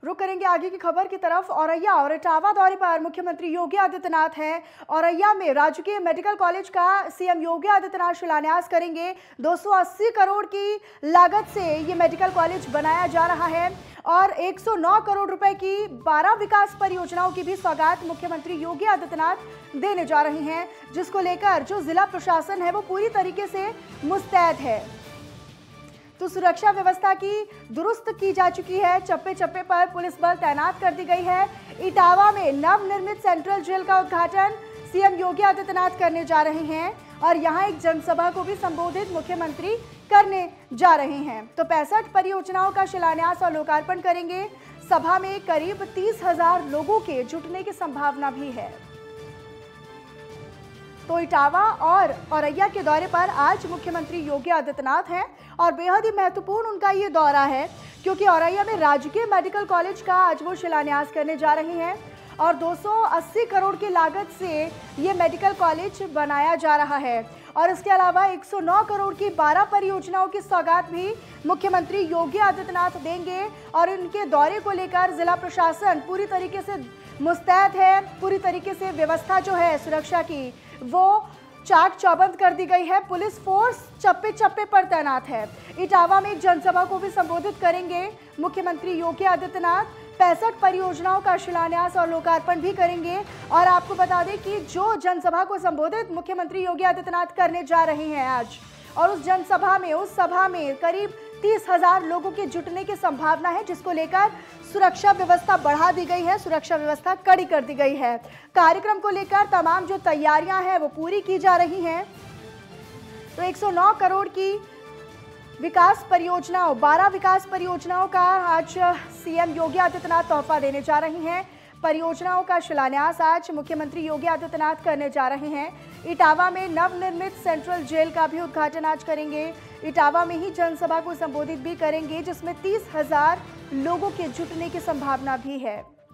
रुक करेंगे आगे की खबर की तरफ। औरैया और इटावा दौरे पर मुख्यमंत्री योगी आदित्यनाथ हैं। औरैया में राजकीय मेडिकल कॉलेज का सीएम योगी आदित्यनाथ शिलान्यास करेंगे। 280 करोड़ की लागत से ये मेडिकल कॉलेज बनाया जा रहा है और 109 करोड़ रुपए की 12 विकास परियोजनाओं की भी सौगात मुख्यमंत्री योगी आदित्यनाथ देने जा रहे हैं, जिसको लेकर जो जिला प्रशासन है वो पूरी तरीके से मुस्तैद है। तो सुरक्षा व्यवस्था की दुरुस्त की जा चुकी है। चप्पे चप्पे पर पुलिस बल तैनात कर दी गई है। इटावा में नवनिर्मित सेंट्रल जेल का उद्घाटन सीएम योगी आदित्यनाथ करने जा रहे हैं और यहां एक जनसभा को भी संबोधित मुख्यमंत्री करने जा रहे हैं। तो 65 परियोजनाओं का शिलान्यास और लोकार्पण करेंगे। सभा में करीब 30,000 लोगों के जुटने की संभावना भी है। तो इटावा और औरैया के दौरे पर आज मुख्यमंत्री योगी आदित्यनाथ हैं और बेहद ही महत्वपूर्ण उनका ये दौरा है, क्योंकि औरैया में राजकीय मेडिकल कॉलेज का आज वो शिलान्यास करने जा रहे हैं और 280 करोड़ की लागत से ये मेडिकल कॉलेज बनाया जा रहा है। और इसके अलावा 109 करोड़ की 12 परियोजनाओं की सौगात भी मुख्यमंत्री योगी आदित्यनाथ देंगे और इनके दौरे को लेकर जिला प्रशासन पूरी तरीके से मुस्तैद है। पूरी तरीके से व्यवस्था जो है सुरक्षा की वो चाक चौबंद कर दी गई है। पुलिस फोर्स चप्पे चप्पे पर तैनात है। इटावा में एक जनसभा को भी संबोधित करेंगे मुख्यमंत्री योगी आदित्यनाथ। 65 परियोजनाओं का शिलान्यास और लोकार्पण भी करेंगे। और आपको बता दें कि जो जनसभा को संबोधित मुख्यमंत्री योगी आदित्यनाथ करने जा रहे हैं आज, और उस सभा में करीब 30,000 लोगों के जुटने की संभावना है, जिसको लेकर सुरक्षा व्यवस्था बढ़ा दी गई है, सुरक्षा व्यवस्था कड़ी कर दी गई है। कार्यक्रम को लेकर तमाम जो तैयारियां हैं वो पूरी की जा रही हैं। तो 109 करोड़ की विकास परियोजनाओं, 12 विकास परियोजनाओं का आज सीएम योगी आदित्यनाथ तोहफा देने जा रहे हैं। परियोजनाओं का शिलान्यास आज मुख्यमंत्री योगी आदित्यनाथ करने जा रहे हैं। इटावा में नवनिर्मित सेंट्रल जेल का भी उद्घाटन आज करेंगे। इटावा में ही जनसभा को संबोधित भी करेंगे, जिसमें 30,000 लोगों के जुटने की संभावना भी है।